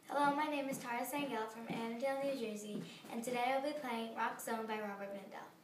Hello, my name is Tara Sangal from Annandale, New Jersey, and today I'll be playing Rock Zone by Robert Vandall.